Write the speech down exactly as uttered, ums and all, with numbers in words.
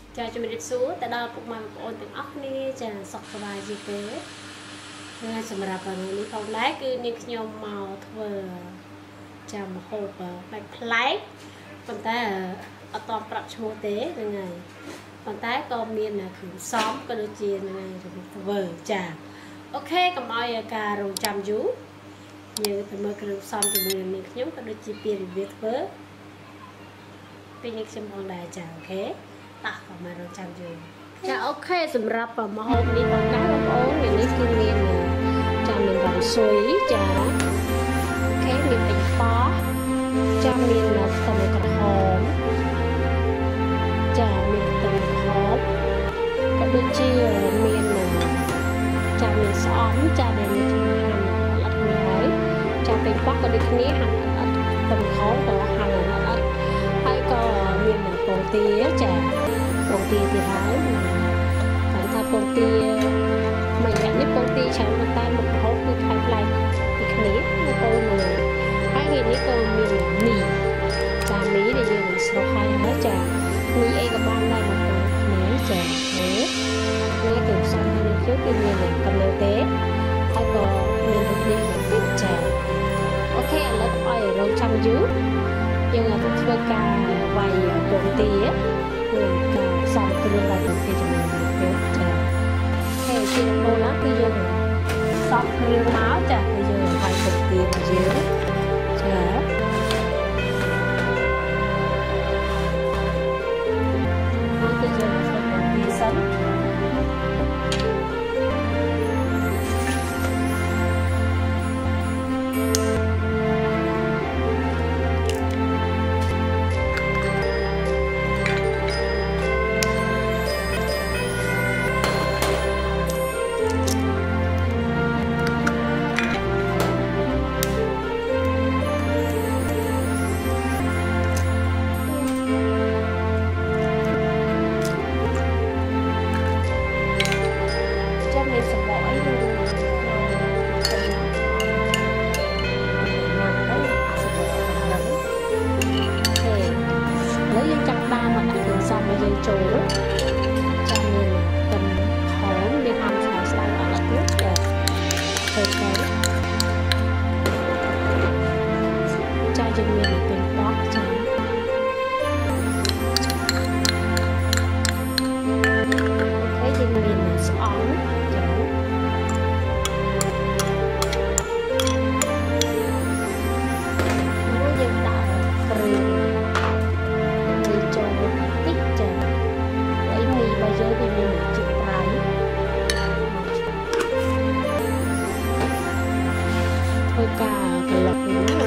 ចាជំរាបសួរទៅដល់ពុកម៉ែបងប្អូនទាំងអស់គ្នាចាសុខសប្បាយជាទេហើយសម្រាប់ថ្ងៃនេះផងដែរគឺនាងខ្ញុំមកធ្វើចាំម្ហូបបែបប្លែកប៉ុន្តែអត់តប្រាប់ឈ្មោះទេហ្នឹងហើយប៉ុន្តែក៏មានគ្រឿងផ្សំក៏ដូចជាហ្នឹងហើយធ្វើចាអូខេកុំឲ្យការរងចាំយូរយើងទៅមើលគ្រឿងផ្សំជាមួយនឹងនាងខ្ញុំក៏ដូចជាពីរបៀបធ្វើពីនាងខ្ញុំផងដែរចាអូខេតាក់មករងចាំយូរចាអូខេសម្រាប់ម្ហូបនេះបងប្អូននេះគឺមានចាមានវ៉ាន់ស៊ុយចាអូខេមានពេញប៉ោះចាមានខ្ទឹមក្រហមចាមានខ្ទឹមក្រហមក៏ដូចជាមានចាមានស្អំចាដែលមានហាន់អត់គ្នាហើយចាពេញប៉ោះក៏ដូចគ្នាហាន់អត់ខ្ទឹមក្រហមក៏ហាន់អត់អត់ហើយក៏មានពងទាចាពងទាទៀតហើយគាត់ថាពងទាមួយយ៉ាងនេះពងទាច្រើនប៉ុន្តែមុខម្ហូបគឺខ្លាំងខ្លាំងពីគ្នាបងប្អូនមើលហើយថ្ងៃនេះក៏មានមីចាមីដែលយើងនឹងស្រុកហើយហើយចាមីអីក៏បានដែរបងប្អូនគ្នាចានេះនេះគឺផ្សំនេះគឺគឺមានកំណើទេហើយក៏មានរូបនេះបន្តិចចាអូខេឥឡូវឲ្យរងចាំយូរយើងទៅធ្វើការវាយពងទាគឺការផ្សំគ្រឿងវាយពងទាជាមួយនឹងចាហើយជាដំបូងណាគឺយើងផ្សំគ្រឿងមកចាគឺយើងវាយពងទារបស់យើងចាហើយគឺយើងផ្សំពងទាសិនចូលចាំមានទំហំមានហាន់ស្អាតស្អាតអត់ទៀតចាទៅទៅចាយើងមានពេញបោះចាអូខេយើងមានស្អងចាហើយយើងដាក់គ្រឿងយើងវាមានជាតិប្រៃធ្វើការក្លុកនេះណា